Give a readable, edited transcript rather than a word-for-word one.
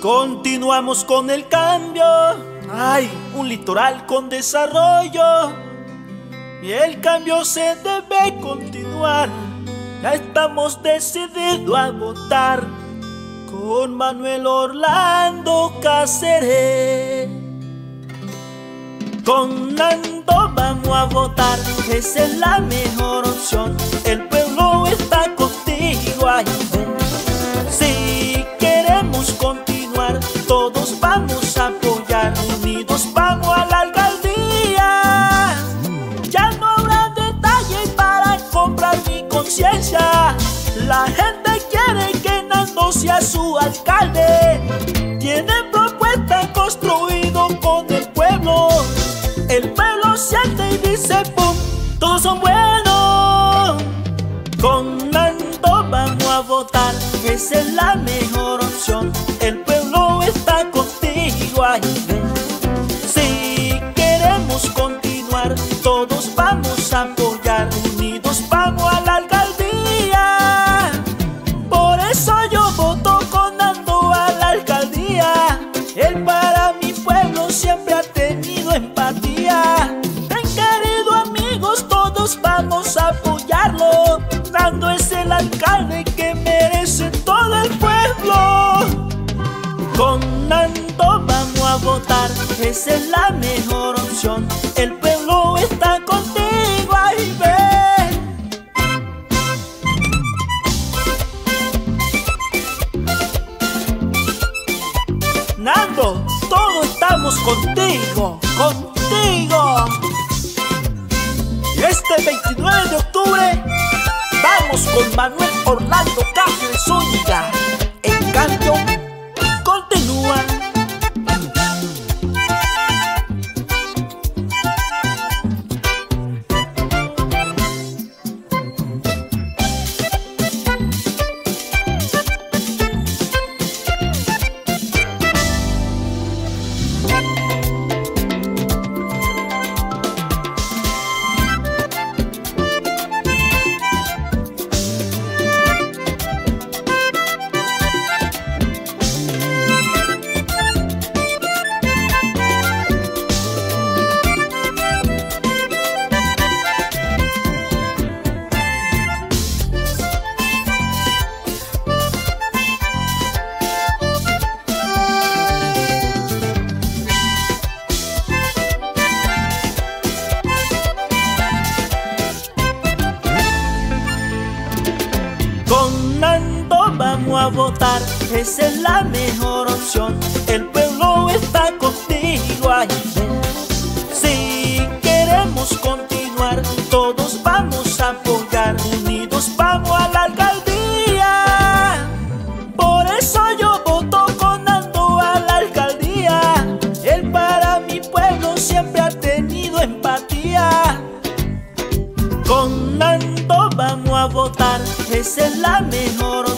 Continuamos con el cambio. Hay un litoral con desarrollo y el cambio se debe continuar. Ya estamos decididos a votar con Manuel Orlando Cáceres. Con Nando vamos a votar, esa es la mejor opción. El pueblo está contigo, ay, ven. Si queremos continuar, todos vamos a apoyar. Unidos vamos a la alcaldía. Ya no habrá detalle para comprar mi conciencia. La gente quiere que Nando sea su alcalde. Tiene propuesta construido con el pueblo. El pueblo siente y dice pum, todos son buenos. Con Nando vamos a votar, esa es la mejor opción. El pueblo está contigo, ay, ven. Si queremos continuar, todos vamos a apoyar. Unidos vamos a la alcaldía. Por eso yo voto con Nando a la alcaldía. Él para mi pueblo siempre ha tenido empatía. Ven, queridos amigos, todos vamos a apoyarlo. Nando es el alcalde que merece todo el pueblo. Con Nando vamos a votar, esa es la mejor opción. El pueblo está contigo, ay, ven. Nando, todos estamos contigo, contigo. Y este 29 de octubre vamos con Manuel Orlando Cáceres Zúñiga. El cambio continúa. Con Nando vamos a votar, esa es la mejor opción. El pueblo está contigo, ay, ven. Si queremos continuar, todos vamos a apoyar. Unidos vamos a la alcaldía. Por eso yo voto con Nando a la alcaldía. Él para mi pueblo siempre ha tenido empatía. Con Nando vamos a votar, esa es la mejor